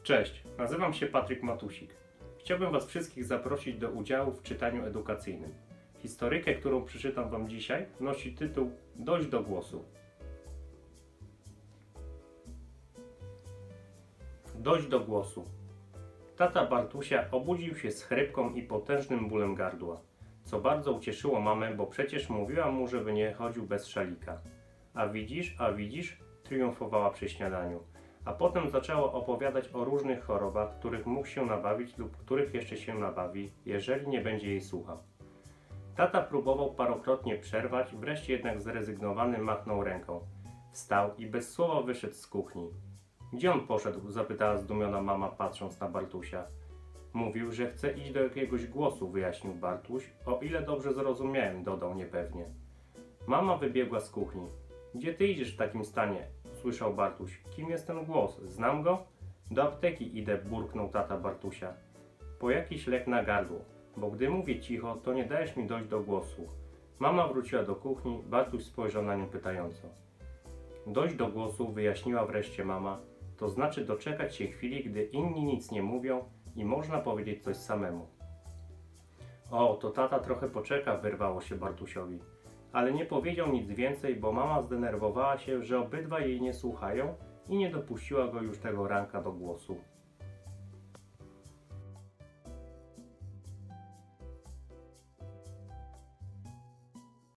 Cześć, nazywam się Patryk Matusik. Chciałbym Was wszystkich zaprosić do udziału w czytaniu edukacyjnym. Historykę, którą przeczytam Wam dzisiaj, nosi tytuł Dość do głosu. Dość do głosu. Tata Bartusia obudził się z chrypką i potężnym bólem gardła, co bardzo ucieszyło mamę, bo przecież mówiła mu, żeby nie chodził bez szalika. A widzisz, triumfowała przy śniadaniu. A potem zaczęła opowiadać o różnych chorobach, których mógł się nabawić lub których jeszcze się nabawi, jeżeli nie będzie jej słuchał. Tata próbował parokrotnie przerwać, wreszcie jednak zrezygnowany machnął ręką. Wstał i bez słowa wyszedł z kuchni. Gdzie on poszedł? Zapytała zdumiona mama, patrząc na Bartusia. Mówił, że chce iść do jakiegoś głosu, wyjaśnił Bartuś. O ile dobrze zrozumiałem, dodał niepewnie. Mama wybiegła z kuchni. Gdzie ty idziesz w takim stanie? Słyszał Bartuś. Kim jest ten głos? Znam go? Do apteki idę, burknął tata Bartusia. Po jakiś lek na gardło, bo gdy mówię cicho, to nie dajesz mi dojść do głosu. Mama wróciła do kuchni, Bartuś spojrzał na nią pytająco. Dojść do głosu, wyjaśniła wreszcie mama, to znaczy doczekać się chwili, gdy inni nic nie mówią i można powiedzieć coś samemu. O, to tata trochę poczeka, wyrwało się Bartusiowi. Ale nie powiedział nic więcej, bo mama zdenerwowała się, że obydwaj jej nie słuchają i nie dopuściła go już tego ranka do głosu.